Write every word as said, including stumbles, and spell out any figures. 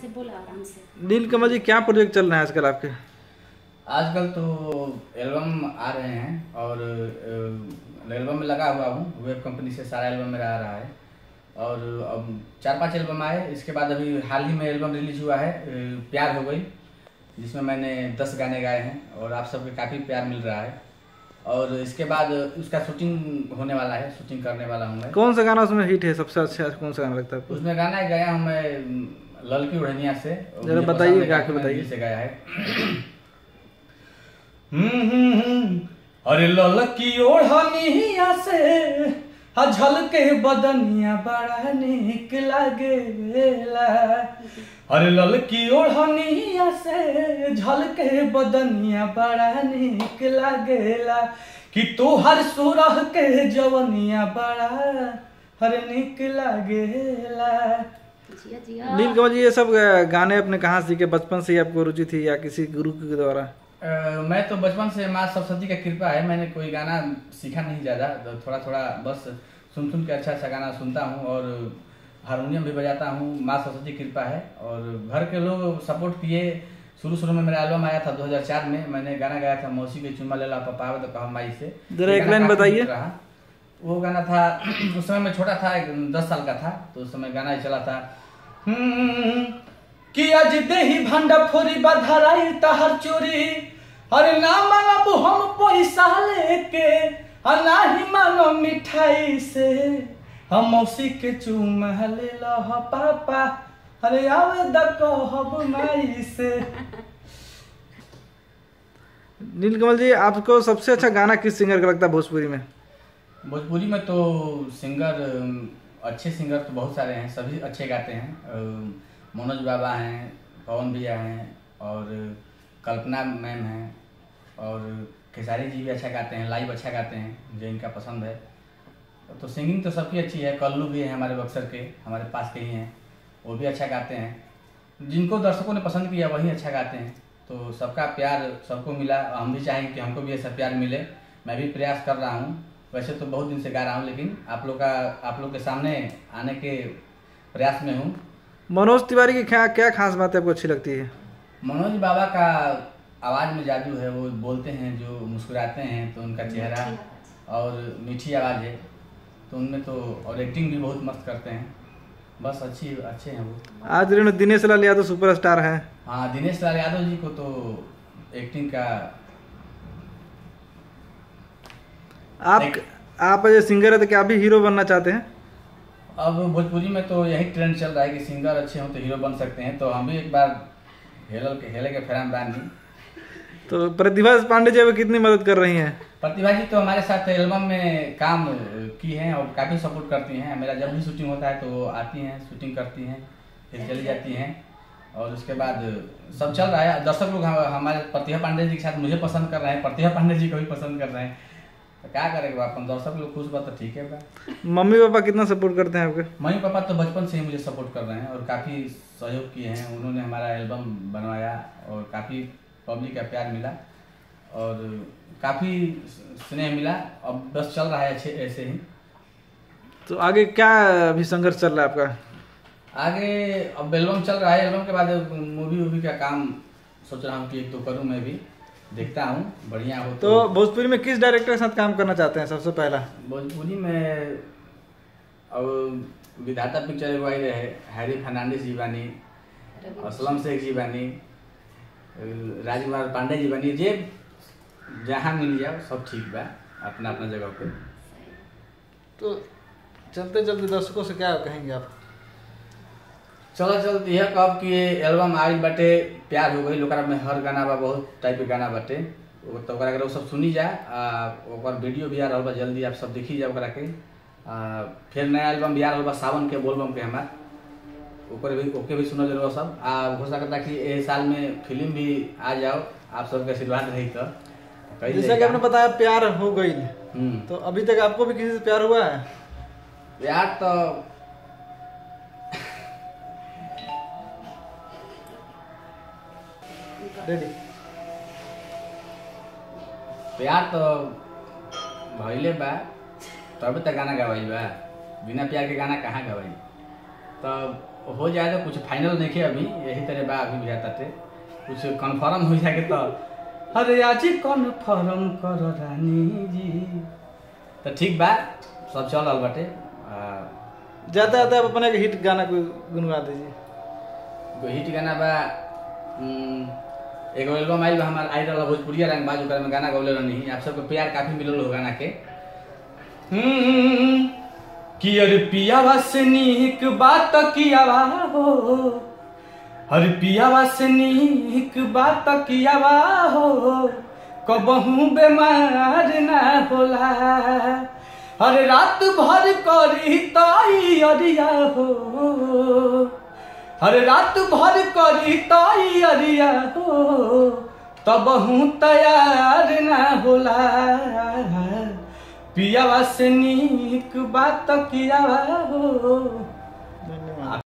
से बोला आराम से। नीलकमल जी क्या प्रोजेक्ट चल रहे हैं आजकल आपके? आजकल तो एल्बम आ रहे हैं और एल्बम में लगा हुआ हूँ। वेब कंपनी से सारा एल्बम मेरा आ रहा है और अब चार पांच एल्बम आए। इसके बाद अभी हाल ही में एल्बम रिलीज हुआ है प्यार हो गई, जिसमें मैंने दस गाने गाए हैं और आप सबके काफ़ी प्यार मिल रहा है। और इसके बाद उसका शूटिंग होने वाला है, शूटिंग करने वाला हूँ मैं। कौन सा गाना उसमें हिट है, सबसे अच्छा कौन सा गाना लगता है आपको? उसमें गाना गाया हूँ मैं ललकी उड़निया से। जरा बताइए, गा के बताइए। से गाया है अरे ललकी ओढ़निया से झलके बदनिया बड़ा निक लागेला। अरे ललकी ओढ़निया से झलके बदनिया बड़ा निक लागेला कि तोहर सुरह के जवनिया बड़ा हर निक लागेला। नीलकमल जी ये सब गाने अपने कहाँ सीखे? बचपन से ही आपको रुचि थी या किसी गुरु के द्वारा? Uh, मैं तो बचपन से माँ सरस्वती का कृपा है, मैंने कोई गाना सीखा नहीं ज़्यादा, तो थोड़ा थोड़ा बस सुन सुन के अच्छा अच्छा गाना सुनता हूँ और हारमोनियम भी बजाता हूँ। माँ सरस्वती कृपा है और घर के लोग सपोर्ट किए। शुरू शुरू में मेरा एल्बम आया था दो हज़ार चार में, मैंने गाना गाया था मौसी के चुम्मा लेला पपा तो कहा माई से। जरा एक लाइन बताइए। वो गाना था उस समय मैं छोटा था, दस साल का था, तो उस समय गाना चला था कि आज देही भंडा फोरी बधराई तहर चोरी। अरे ना मांगब हम पैसा लेके और ना ही मांगो मिठाई से, हम मौसी के चुमा ले लो पापा, अरे आवे द कहब माई से। नीलकमल जी आपको सबसे अच्छा गाना किस सिंगर का लगता है भोजपुरी में? भोजपुरी में तो सिंगर अच्छे सिंगर तो बहुत सारे हैं, सभी अच्छे गाते हैं। मनोज बाबा हैं, पवन भैया हैं और कल्पना मैम हैं और खेसारी जी भी अच्छा गाते हैं, लाइव अच्छा गाते हैं, मुझे इनका पसंद है। तो सिंगिंग तो सबकी अच्छी है। कल्लू भी है हमारे बक्सर के, हमारे पास के ही हैं, वो भी अच्छा गाते हैं। जिनको दर्शकों ने पसंद किया वही अच्छा गाते हैं। तो सबका प्यार सबको मिला, हम भी चाहेंगे कि हमको भी ऐसा प्यार मिले। मैं भी प्रयास कर रहा हूँ, वैसे तो बहुत दिन से गा रहा हूँ, लेकिन आप लोग का आप लोग के सामने आने के प्रयास में हूँ। मनोज तिवारी की क्या क्या खास बात आपको अच्छी लगती है? मनोज बाबा का आवाज़ में जादू है, वो बोलते हैं जो मुस्कुराते हैं तो उनका चेहरा और मीठी आवाज़ है, तो उनमें तो और एक्टिंग भी बहुत मस्त करते हैं। बस अच्छी अच्छे हैं वो। आज दिनेश लाल यादव सुपरस्टार हैं। हाँ, दिनेश लाल यादव जी को तो एक्टिंग का आप एक... आप जो सिंगर है तो क्या आप भी हीरो बनना चाहते हैं? अब भोजपुरी में तो यही ट्रेंड चल रहा है कि सिंगर अच्छे हों तो हीरो बन सकते हैं, तो हम भी एक बार हेलल के हेले के फेराम बांधी। तो प्रतिभा पांडे जी कितनी मदद कर रही हैं? प्रतिभा जी तो हमारे साथ एल्बम में काम की हैं और काफ़ी सपोर्ट करती हैं। मेरा जब भी शूटिंग होता है तो आती हैं, शूटिंग करती हैं, फिर चली जाती हैं और उसके बाद सब चल रहा है। दर्शक लोग हमारे प्रतिभा पांडे जी के साथ मुझे पसंद कर रहे हैं, प्रतिभा पांडे जी को भी पसंद कर रहे हैं, तो क्या करेगा अपन, दर्शक लोग खुश बात तो ठीक है बा। मम्मी पापा कितना सपोर्ट करते हैं आपके? मम्मी पापा तो बचपन से ही मुझे सपोर्ट कर रहे हैं और काफ़ी सहयोग किए हैं। उन्होंने हमारा एल्बम बनवाया और काफ़ी पब्लिक का प्यार मिला और काफ़ी स्नेह मिला। अब बस चल रहा है अच्छे ऐसे ही। तो आगे क्या अभी संघर्ष चल रहा है आपका? आगे अब एल्बम चल रहा है, एल्बम के बाद मूवी वूवी का काम सोच रहा हूँ कि एक तो करूँ, मैं भी देखता हूँ बढ़िया हो तो। तो भोजपुरी में किस डायरेक्टर के साथ काम करना चाहते हैं सबसे पहला? भोजपुरी में अब विधाता पिक्चर एगो आई रहे, हैरी फर्नांडिस जी बानी, असलम शेख जी बानी, राजकुमार पांडे जी बानी, जे जहाँ मिल जाओ सब ठीक बा अपना अपना जगह पे। तो चलते चलते दर्शकों से क्या कहेंगे आप? चलो चलते यह कब कि एल्बम आई बाटे प्यार हो गई, लोकरा में हर गाना बा, बहुत टाइप के गाना बाटे, तो ओकरा अगर वो सब सुनी जा, ओकर वीडियो भी आ रहा बा, जल्दी आप सब देखी जा ओकरा के। आ, फिर नया एल्बम भी आ रहा बा सावन के बोलबम के हमार, ओकर भी ओके भी सुनो जरूर सब। आ हो सकता कि ए साल में फिल्म भी आ जाओ, आप सबके आशीर्वाद रही तो। जैसा कि आपने बताया प्यार हो गई, तो अभी तक आपको भी किसी से प्यार हुआ है? प्यार तो रेडी प्यार तो भइले बा, तब तक गाना गवाई बा, बिना प्यार के गाना कहाँ गवाई। तो हो जाए तो कुछ फाइनल नहीं है अभी, यही तरह बा अभी बुझाता थे, कुछ कन्फर्म हो जाए तो अरे आज कन्फर्म कर रानी जी, तो ठीक बा सब चल रहा बाटे। ज्यादा ज्यादा आप अपने हिट गाना कोई गुनगुना दीजिए। कोई हिट गाना बा एगो एल्बम आइल बा हमार आई रहा भोजपुरिया रंग बाज, ओकरा में गाना गौले रहनी, आप सबको प्यार काफी मिलल हो गाना के। हम्म कि अरे पियावा से नीक बात कियावा हो, हर पियावा से नीक बात कियावा हो, कबहू बेमार ना होला, हर रात भर करी ताई अरिया हो, हर रात भर करी ताई अरिया हो, तबहू तैयार ना होला, पियावा से नीक बात कियावा हो।